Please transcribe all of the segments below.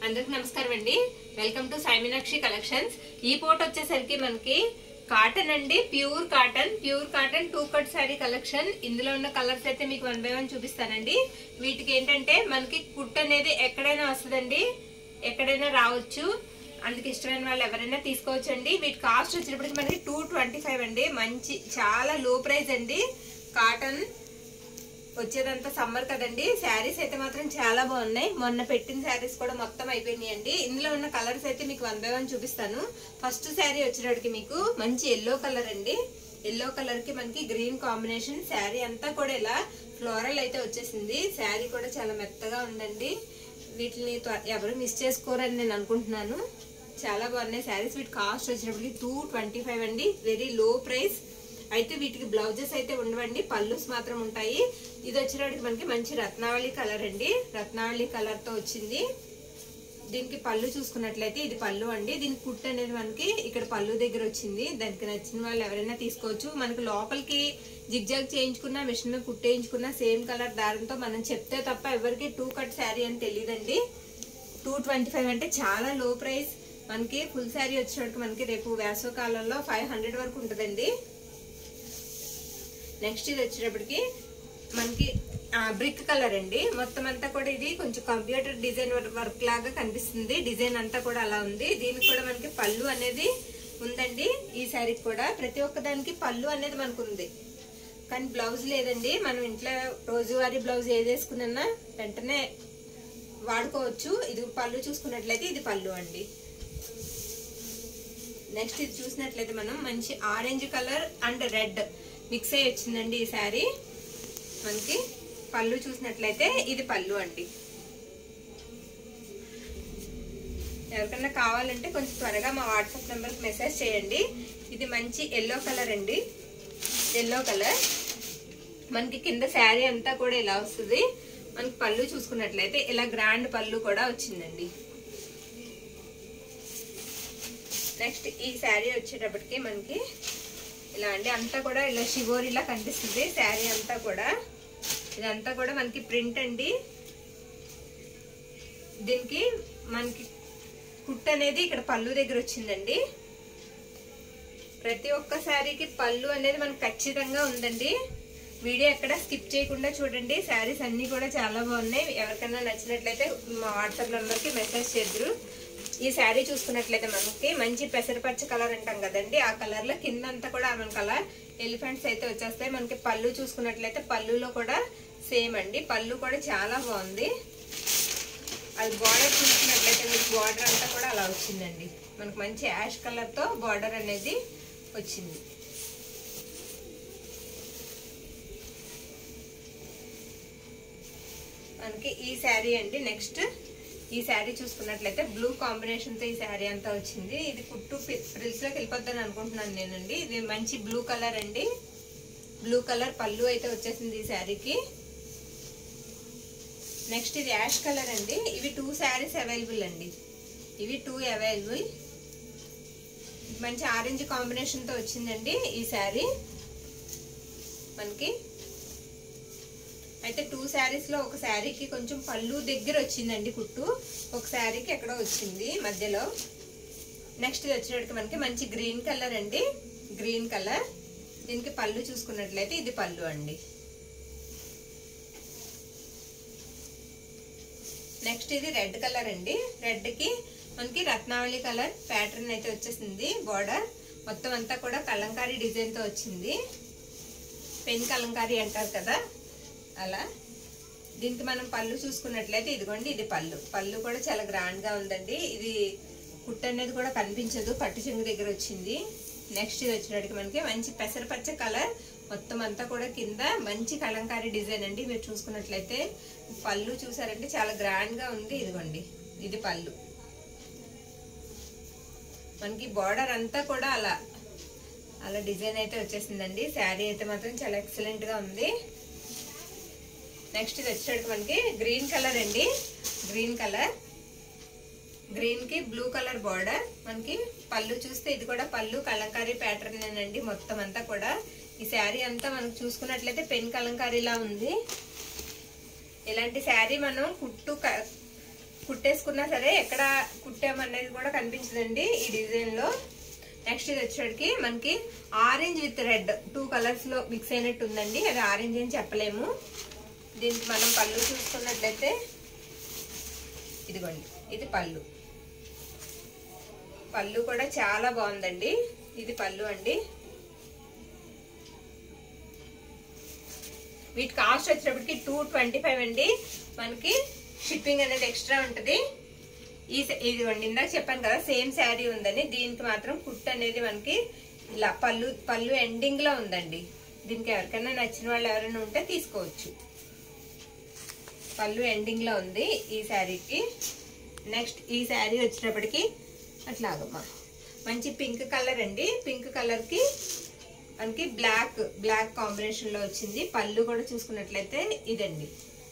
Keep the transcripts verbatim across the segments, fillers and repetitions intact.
అందరికి నమస్కారం అండి. Welcome to Sai Meenakshi collections. ఈ పోట్ వచ్చేసరికి మనకి కాటన్ అండి, pure cotton pure cotton two cut sari collection. ఇందులో ఉన్న కలర్స్ అయితే మీకు వన్ బై వన్ చూపిస్తానండి. వీటికి ఏంటంటే మనకి కుట్ అనేది ఎక్కడైనా వస్తుందండి, ఎక్కడైనా రావచ్చు. అందుకు ఇష్టమైన వాళ్ళు ఎవరైనా తీసుకోవచ్చు అండి. వీటి కాస్ట్ వచ్చినప్పటికి మనకి టూ ట్వంటీ ఫైవ్ అండి. మంచి చాలా లో ప్రైస్ అండి. కాటన్ వచ్చేదంతా సమ్మర్ కదండి. శారీస్ అయితే మాత్రం చాలా బాగున్నాయి. మొన్న పెట్టిన శారీస్ కూడా మొత్తం అయిపోయినాయి అండి. ఇందులో ఉన్న కలర్స్ అయితే మీకు వన్ బై వన్ చూపిస్తాను. ఫస్ట్ శారీ వచ్చేటప్పటికి మీకు మంచి ఎల్లో కలర్ అండి. ఎల్లో కలర్ కి మనకి గ్రీన్ కాంబినేషన్. శారీ అంతా కూడా ఇలా ఫ్లోరల్ అయితే వచ్చేసింది. శారీ కూడా చాలా మెత్తగా ఉందండి. వీటిని ఎవరు మిస్ చేసుకోరని నేను అనుకుంటున్నాను. చాలా బాగున్నాయి శారీస్. వీటి కాస్ట్ వచ్చినప్పటికి టూ ట్వంటీ ఫైవ్ అండి. Very low price. అయితే వీటికి బ్లౌజెస్ అయితే ఉండవండి, పళ్ళుస్ మాత్రం ఉంటాయి. ఇది వచ్చేటప్పటికి మనకి మంచి రత్నావళి కలర్ అండి. రత్నావళి కలర్ తో వచ్చింది. దీనికి పళ్ళు చూసుకున్నట్లయితే ఇది పళ్ళు అండి. దీనికి కుట్ అనేది మనకి ఇక్కడ పళ్ళు దగ్గర వచ్చింది. దానికి నచ్చిన వాళ్ళు ఎవరైనా తీసుకోవచ్చు. మనకి లోపలికి జిగ్జాగ్ చేయించుకున్నా, మిషన్ మీద కుట్టేయించుకున్నా సేమ్ కలర్ దారంతో మనం చెప్తే తప్ప ఎవరికి టూ కట్ శారీ అని తెలియదండి. టూ ట్వంటీ ఫైవ్ అంటే చాలా లో ప్రైస్. మనకి ఫుల్ శారీ వచ్చేటప్పటికి మనకి రేపు వేసవి కాలంలో ఫైవ్ హండ్రెడ్ వరకు ఉంటుందండి. నెక్స్ట్ ఇది వచ్చేటప్పటికి మనకి బ్రిక్ కలర్ అండి. మొత్తం అంతా కూడా ఇది కొంచెం కంప్యూటర్ డిజైన్ వర్క్ లాగా కనిపిస్తుంది. డిజైన్ అంతా కూడా అలా ఉంది. దీనికి కూడా మనకి పళ్ళు అనేది ఉందండి. ఈ శారీకి కూడా ప్రతి ఒక్క దానికి పళ్ళు అనేది మనకు ఉంది, కానీ బ్లౌజ్ లేదండి. మనం ఇంట్లో రోజువారీ బ్లౌజ్ ఏది వేసుకున్నా వెంటనే వాడుకోవచ్చు. ఇది పళ్ళు చూసుకున్నట్లయితే ఇది పళ్ళు అండి. నెక్స్ట్ ఇది చూసినట్లయితే మనం మంచి orange colour and red mix అయ్యి వచ్చిందండి ఈ శారీ. మనకి పళ్ళు చూసినట్లయితే ఇది పళ్ళు అండి. ఎవరికన్నా కావాలంటే కొంచెం త్వరగా మా వాట్సాప్ నెంబర్కి మెసేజ్ చేయండి. ఇది మంచి ఎల్లో కలర్ అండి. ఎల్లో కలర్ మనకి కింద శారీ అంతా కూడా ఇలా వస్తుంది. మనకి పళ్ళు చూసుకున్నట్లయితే ఇలా గ్రాండ్ పళ్ళు కూడా వచ్చిందండి. నెక్స్ట్ ఈ శారీ వచ్చేటప్పటికి మనకి ఇలా అండి, అంతా కూడా ఇలా షివోరిలా కనిపిస్తుంది శారీ అంతా కూడా. ఇదంతా కూడా మనకి ప్రింట్ అండి. దీనికి మనకి కుట్ అనేది ఇక్కడ పళ్ళు దగ్గర వచ్చిందండి. ప్రతి ఒక్క శారీకి పళ్ళు అనేది మనకు ఖచ్చితంగా ఉందండి. వీడియో ఎక్కడ స్కిప్ చేయకుండా చూడండి. శారీస్ అన్ని కూడా చాలా బాగున్నాయి. ఎవరికైనా నచ్చినట్లయితే మా వాట్సాప్ నెంబర్కి మెసేజ్ చేద్దరు. ఈ శారీ చూసుకున్నట్లయితే మనకి మంచి పెసరపచ్చ కలర్ అంటాం కదండి, ఆ కలర్ లో కింద అంతా కూడా మనకి అలా ఎలిఫెంట్స్ అయితే వచ్చేస్తాయి. మనకి పళ్ళు చూసుకున్నట్లయితే పళ్ళులో కూడా సేమ్ అండి. పళ్ళు కూడా చాలా బాగుంది. అది బార్డర్ చూసుకున్నట్లయితే మీకు బార్డర్ అంతా కూడా అలా వచ్చిందండి. మనకి మంచి యాష్ కలర్ తో బార్డర్ అనేది వచ్చింది. మనకి ఈ శారీ అండి. నెక్స్ట్ ఈ శారీ చూసుకున్నట్లయితే బ్లూ కాంబినేషన్ తో ఈ శారీ అంతా వచ్చింది. ఇది కుట్టు ఫ్రిల్స్ లోకి వెళ్ళిపోద్దని అనుకుంటున్నాను నేనండి. ఇది మంచి బ్లూ కలర్ అండి. బ్లూ కలర్ పళ్ళు అయితే వచ్చేసింది ఈ శారీకి. నెక్స్ట్ ఇది యాష్ కలర్ అండి. ఇవి టూ శారీస్ అవైలబుల్ అండి. ఇవి టూ అవైలబుల్. మంచి ఆరెంజ్ కాంబినేషన్ తో వచ్చిందండి ఈ శారీ మనకి. అయితే టూ శారీస్ లో ఒక శారీకి కొంచెం పళ్ళు దగ్గర వచ్చిందండి కుట్టు, ఒక శారీకి ఎక్కడో వచ్చింది మధ్యలో. నెక్స్ట్ ఇది వచ్చేటప్పటికి మనకి మంచి గ్రీన్ కలర్ అండి. Green colour. దీనికి పళ్ళు చూసుకున్నట్లయితే ఇది పళ్ళు అండి. నెక్స్ట్ ఇది రెడ్ కలర్ అండి. రెడ్ కి మనకి రత్నావళి కలర్ ప్యాటర్న్ అయితే వచ్చేసింది. బార్డర్ మొత్తం అంతా కూడా కలంకారీ డిజైన్ తో వచ్చింది. పెన్ కలంకారీ అంటారు కదా అలా. దీనికి మనం పళ్ళు చూసుకున్నట్లయితే ఇదిగోండి ఇది పళ్ళు. పళ్ళు కూడా చాలా గ్రాండ్ గా ఉందండి. ఇది కుట్టు అనేది కూడా కనిపించదు, పట్టు చెంగు దగ్గర వచ్చింది. నెక్స్ట్ ఇది వచ్చినట్టుగా మనకి మంచి పెసరపచ్చ కలర్. మొత్తం అంతా కూడా కింద మంచి కలంకారీ డిజైన్ అండి. మీరు చూసుకున్నట్లయితే పళ్ళు చూసారంటే చాలా గ్రాండ్ గా ఉంది. ఇదిగోండి ఇది పళ్ళు. మనకి బార్డర్ అంతా కూడా అలా అలా డిజైన్ అయితే వచ్చేసిందండి. శారీ అయితే మాత్రం చాలా ఎక్సలెంట్ గా ఉంది. నెక్స్ట్ ఇది వచ్చేటప్పుడు మనకి గ్రీన్ కలర్ అండి. Green colour. గ్రీన్ కి బ్లూ కలర్ బార్డర్. మనకి పళ్ళు చూస్తే ఇది కూడా పళ్ళు కలంకారీ ప్యాటర్న్ అండి. మొత్తం అంతా కూడా ఈ శారీ అంతా మనకు చూసుకున్నట్లయితే పెన్ కలంకారీలా ఉంది. ఇలాంటి శారీ మనం కుట్టు కుట్టేసుకున్నా సరే ఎక్కడ కుట్టామనేది కూడా కనిపించదండి ఈ డిజైన్ లో. నెక్స్ట్ ఇది వచ్చేటికి మనకి orange with red two colours లో మిక్స్ అయినట్టు ఉందండి. అది ఆరెంజ్ అని చెప్పలేము. దీనికి మనం పళ్ళు చూసుకున్నట్లయితే ఇదిగోండి, ఇది పళ్ళు. పళ్ళు కూడా చాలా బాగుందండి. ఇది పళ్ళు అండి. వీటి కాస్ట్ వచ్చేటప్పటికి టూ ట్వంటీ ఫైవ్ అండి. మనకి షిప్పింగ్ అనేది ఎక్స్ట్రా ఉంటుంది. ఈ ఇదిగోండి, ఇందాక చెప్పాను కదా సేమ్ శారీ ఉందని. దీనికి మాత్రం కుట్ అనేది మనకి ఇలా పళ్ళు పళ్ళు ఎండింగ్ లో ఉందండి. దీనికి ఎవరికైనా నచ్చిన వాళ్ళు ఎవరైనా ఉంటే తీసుకోవచ్చు. పళ్ళు ఎండింగ్ లో ఉంది ఈ శారీకి. నెక్స్ట్ ఈ శారీ వచ్చేటప్పటికి అట్లాగమ్మా మంచి పింక్ కలర్ అండి. పింక్ కలర్ కి మనకి బ్లాక్ బ్లాక్ కాంబినేషన్ లో వచ్చింది. పళ్ళు కూడా చూసుకున్నట్లయితే ఇదండి.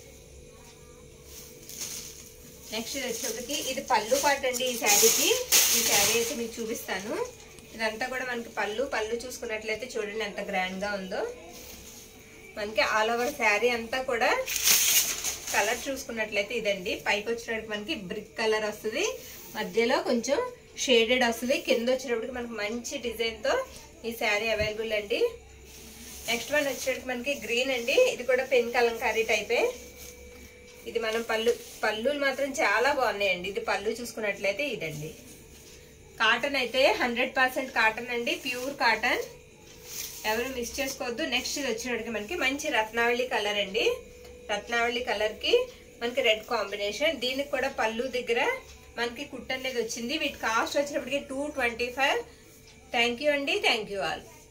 నెక్స్ట్ ఇది వచ్చేటప్పటికి ఇది పళ్ళు పాట అండి ఈ శారీకి. ఈ శారీ అయితే మీకు చూపిస్తాను. ఇదంతా కూడా మనకి పళ్ళు పళ్ళు చూసుకున్నట్లయితే చూడండి ఎంత గ్రాండ్ గా ఉందో. మనకి ఆల్ ఓవర్ శారీ అంతా కూడా కలర్ చూసుకున్నట్లయితే ఇదండి. పైకి వచ్చేటప్పటికి మనకి బ్రిక్ కలర్ వస్తుంది, మధ్యలో కొంచెం షేడెడ్ వస్తుంది, కింద వచ్చేటప్పటికి మనకి మంచి డిజైన్ తో ఈ శారీ అవైలబుల్ అండి. నెక్స్ట్ వన్ వచ్చేటప్పటికి మనకి గ్రీన్ అండి. ఇది కూడా పెన్ కలంకారీ టైపే. ఇది మనం పళ్ళు పళ్ళులు మాత్రం చాలా బాగున్నాయండి. ఇది పళ్ళు చూసుకున్నట్లయితే ఇదండి. కాటన్ అయితే హండ్రెడ్ పర్సెంట్ కాటన్ అండి, ప్యూర్ కాటన్. ఎవరు మిస్ చేసుకోవద్దు. నెక్స్ట్ ఇది వచ్చేటప్పటికి మనకి మంచి రత్నావళి కలర్ అండి. రత్నావళి కలర్ కి మనకి రెడ్ కాంబినేషన్. దీనికి కూడా పళ్ళు దగ్గర మనకి కుట్ అనేది వచ్చింది. వీటి కాస్ట్ వచ్చేటప్పటికి two twenty five. Thank you అండి. Thank you all.